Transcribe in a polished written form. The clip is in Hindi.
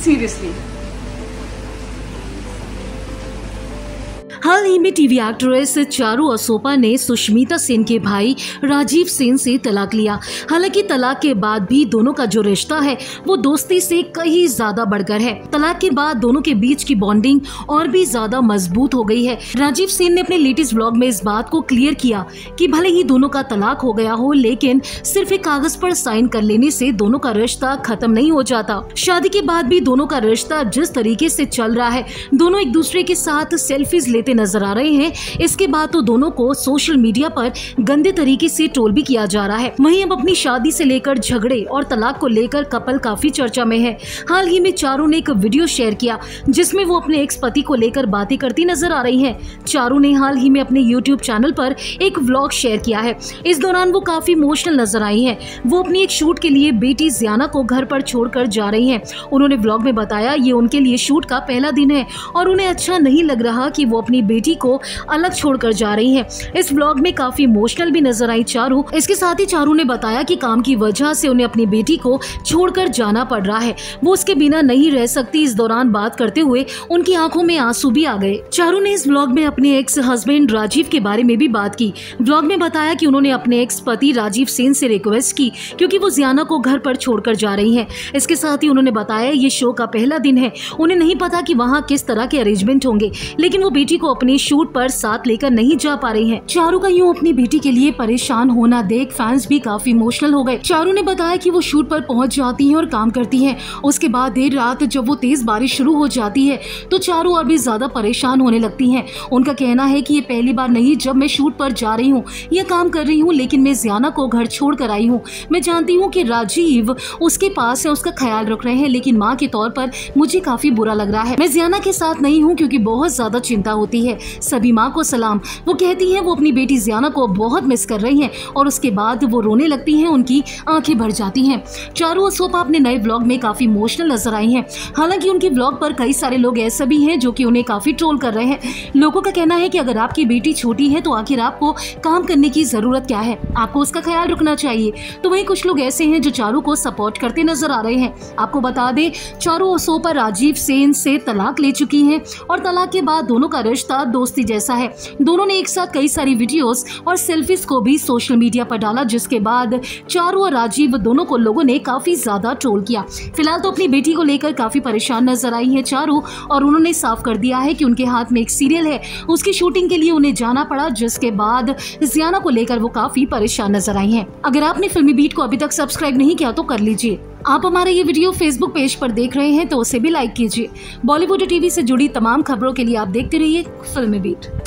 सीरियसली। हाल ही में टीवी एक्ट्रेस चारू असोपा ने सुष्मिता सेन के भाई राजीव सेन से तलाक लिया। हालांकि तलाक के बाद भी दोनों का जो रिश्ता है वो दोस्ती से कहीं ज्यादा बढ़कर है। तलाक के बाद दोनों के बीच की बॉन्डिंग और भी ज्यादा मजबूत हो गई है। राजीव सेन ने अपने लेटेस्ट व्लॉग में इस बात को क्लियर किया कि भले ही दोनों का तलाक हो गया हो, लेकिन सिर्फ एक कागज पर साइन कर लेने से दोनों का रिश्ता खत्म नहीं हो जाता। शादी के बाद भी दोनों का रिश्ता जिस तरीके से चल रहा है, दोनों एक दूसरे के साथ सेल्फीज लेते नजर आ रहे हैं। इसके बाद तो दोनों को सोशल मीडिया पर गंदे तरीके से ट्रोल भी किया जा रहा है। वहीं अब अपनी शादी से लेकर झगड़े और तलाक को लेकर कपल काफी चर्चा में है। हाल ही में चारू ने एक वीडियो शेयर किया जिसमें वो अपने एक्स पति को लेकर बातें करती नजर आ रही हैं। चारू ने हाल ही में अपने यूट्यूब चैनल पर एक व्लॉग शेयर किया है। इस दौरान वो काफी इमोशनल नजर आई है। वो अपनी एक शूट के लिए बेटी जियाना को घर पर छोड़कर जा रही है। उन्होंने व्लॉग में बताया ये उनके लिए शूट का पहला दिन है और उन्हें अच्छा नहीं लग रहा कि वो अपनी बेटी को अलग छोड़कर जा रही हैं। इस व्लॉग में काफी इमोशनल भी नजर आई चारू। इसके साथ ही चारू ने बताया कि काम की वजह से उन्हें अपनी बेटी को छोड़कर जाना पड़ रहा है, वो उसके बिना नहीं रह सकती। इस दौरान बात करते हुए उनकी आंखों में आंसू भी आ गए। चारू ने इस व्लॉग में अपने एक्स हस्बैंड राजीव के बारे में भी बात की। व्लॉग में बताया कि उन्होंने अपने एक्स पति राजीव सेन से रिक्वेस्ट की क्योंकि वो जियाना को घर पर छोड़कर जा रही हैं। इसके साथ ही उन्होंने बताया ये शो का पहला दिन है, उन्हें नहीं पता कि वहाँ किस तरह के अरेंजमेंट होंगे, लेकिन वो बेटी को अपने शूट पर साथ लेकर नहीं जा पा रही हैं। चारू का यूं अपनी बेटी के लिए परेशान होना देख फैंस भी काफी इमोशनल हो गए। चारू ने बताया कि वो शूट पर पहुंच जाती हैं और काम करती हैं। उसके बाद देर रात जब वो तेज बारिश शुरू हो जाती है तो चारू और भी ज्यादा परेशान होने लगती हैं। उनका कहना है कि ये पहली बार नहीं जब मैं शूट पर जा रही हूँ या काम कर रही हूँ, लेकिन मैं जियाना को घर छोड़ कर आई हूँ। मैं जानती हूँ कि राजीव उसके पास है, उसका ख्याल रख रहे हैं, लेकिन माँ के तौर पर मुझे काफी बुरा लग रहा है। मैं जियाना के साथ नहीं हूँ क्योंकि बहुत ज्यादा चिंता होती है। सभी माँ को सलाम। वो कहती है वो अपनी बेटी जियाना को बहुत मिस कर रही हैं और उसके बाद वो रोने लगती हैं, उनकी आंखें भर जाती हैं। चारू असोपा अपने नए व्लॉग में काफी इमोशनल नजर आई हैं। हालांकि उनके व्लॉग पर कई सारे लोग ऐसे भी हैं जो कि उन्हें काफी ट्रोल कर रहे हैं। लोगों का कहना है कि अगर आपकी बेटी छोटी है तो आखिर आपको काम करने की जरूरत क्या है, आपको उसका ख्याल रखना चाहिए। तो वहीं कुछ लोग ऐसे हैं जो चारू को सपोर्ट करते नजर आ रहे हैं। आपको बता दें चारू असोपा राजीव सेन से तलाक ले चुकी हैं और तलाक के बाद दोनों का रिश्ता दोस्ती जैसा है। दोनों ने एक साथ कई सारी वीडियोस और सेल्फीज को भी सोशल मीडिया पर डाला, जिसके बाद चारू और राजीव दोनों को लोगों ने काफी ज्यादा ट्रोल किया। फिलहाल तो अपनी बेटी को लेकर काफी परेशान नजर आई है चारू और उन्होंने साफ कर दिया है कि उनके हाथ में एक सीरियल है, उसकी शूटिंग के लिए उन्हें जाना पड़ा, जिसके बाद जियाना को लेकर वो काफी परेशान नजर आई है। अगर आपने फिल्मी बीट को अभी तक सब्सक्राइब नहीं किया तो कर लीजिए। आप हमारा ये वीडियो फेसबुक पेज पर देख रहे हैं तो उसे भी लाइक कीजिए। बॉलीवुड टीवी से जुड़ी तमाम खबरों के लिए आप देखते रहिए फिल्मी बीट।